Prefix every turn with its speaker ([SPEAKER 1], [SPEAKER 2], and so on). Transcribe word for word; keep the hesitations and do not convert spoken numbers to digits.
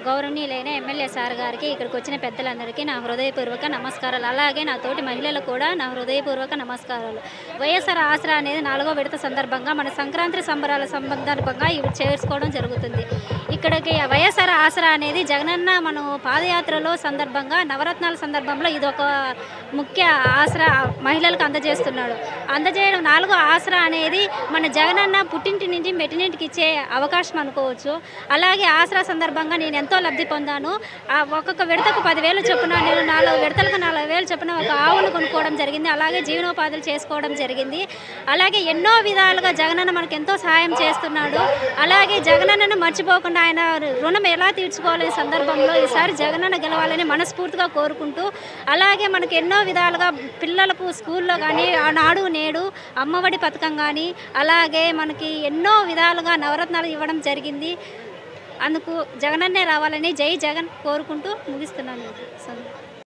[SPEAKER 1] గౌరవనీయులైన MLA sir గారికి, ఇక్కడికి వచ్చిన పెద్దలందరికీ నా హృదయపూర్వక నమస్కారాలు. అలాగే నా తోటి మహిళలకు కూడా నా హృదయపూర్వక నమస్కారాలు. వైఎస్ఆర్ ఆసరా అనేది నాలుగో విడత సందర్భంగా మన సంక్రాంతి సంబరాల సందర్భంగా ఇవి చేసుకోవడం జరుగుతుంది. ఇక్కడికి వైఎస్ఆర్ ఆసరా అనేది జగనన్న మనం పాదయాత్రలో సందర్భంగా నవరత్నాల సందర్భంలో ఇది ఒక ముఖ్య ఆసరా మహిళలకు అందజేస్తున్నాడు. అందజేయడం నాలుగో ఆసరా అనేది మన జగనన్న పుట్టింటి నుంచి మెట్టినింటికి ఇచ్చే అవకాశం అనుకోవచ్చు. అలాగే ఆసరా సందర్భంగా నేను ఎంతో లబ్ధి పొందాను. ఒక్కొక్క విడతకు పదివేలు చొప్పున నేను నాలుగు విడతలకు నాలుగు వేలు చొప్పున ఒక ఆవును కొనుక్కోవడం జరిగింది. అలాగే జీవనోపాధులు చేసుకోవడం జరిగింది. అలాగే ఎన్నో విధాలుగా జగనన్న మనకు ఎంతో సహాయం చేస్తున్నాడు. అలాగే జగనన్నను మర్చిపోకుండా ఆయన రుణం ఎలా తీర్చుకోవాలనే సందర్భంలో ఈసారి జగనన్న గెలవాలని మనస్ఫూర్తిగా కోరుకుంటూ, అలాగే మనకు ఎన్నో విధాలుగా పిల్లలకు స్కూల్లో కానీ నాడు నేడు అమ్మఒడి పథకం కానీ అలాగే మనకి ఎన్నో విధాలుగా నవరత్నాలు ఇవ్వడం జరిగింది. అందుకు జగనన్నే రావాలని జై జగన్ కోరుకుంటూ ముగిస్తున్నాను.